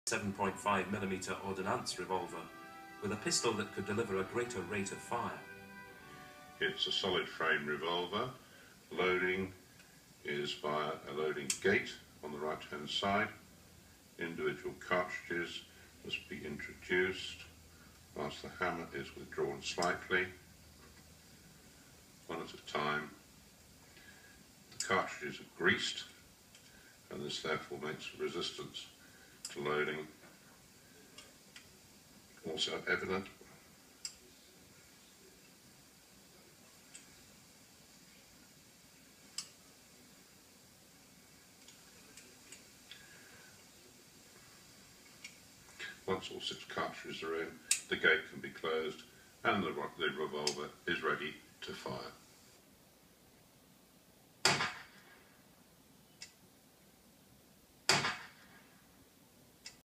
7.5mm Ordonance Revolver with a pistol that could deliver a greater rate of fire. It's a solid frame revolver. Loading is via a loading gate on the right hand side. Individual cartridges must be introduced whilst the hammer is withdrawn slightly, one at a time. The cartridges are greased and this therefore makes resistance to loading also evident. Once all 6 cartridges are in, the gate can be closed and the revolver is ready to fire.